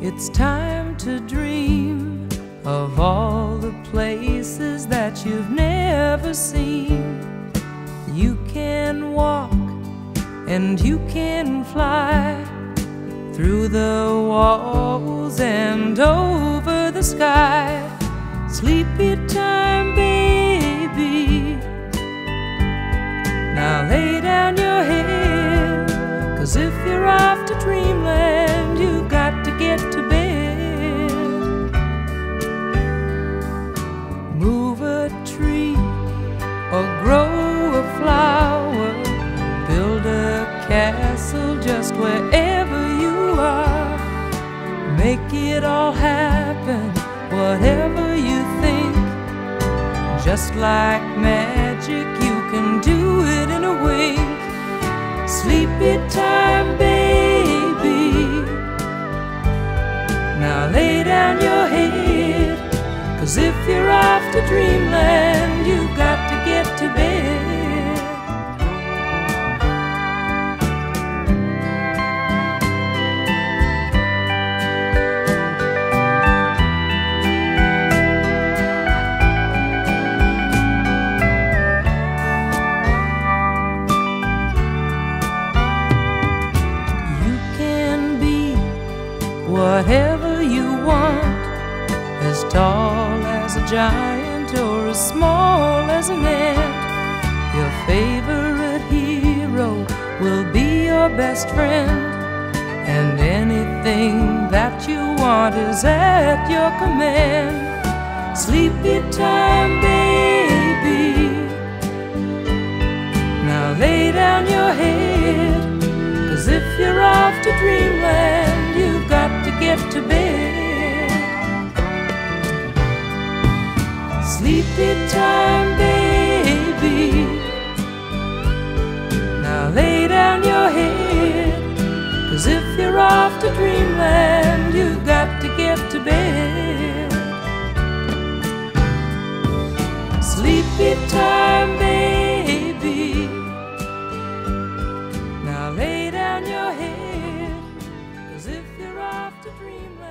It's time to dream of all the places that you've never seen. You can walk and you can fly through the walls and over the sky. Sleepy time, baby. Now lay down your head, 'cause if you're off to dreamland, you've got to get to bed. Move a tree or grow a flower, build a castle just wherever you are. Make it all happen, whatever you think. Just like magic, you can do it in a wink. Sleepy time, baby. Now lay down your head, 'cause if you're off to dreamland, you've got to get to bed. Whatever you want, as tall as a giant or as small as an ant. Your favorite hero will be your best friend, and anything that you want is at your command. Sleepy time, baby. Now lay down your head, 'cause if you're off to dreamland, you've got to get to bed. Sleepy time, baby. Now lay down your head, 'cause if you're off to dreamland, you've got to get to bed. Sleepy time, baby. Now lay down your head, 'cause if you're off to dreamland.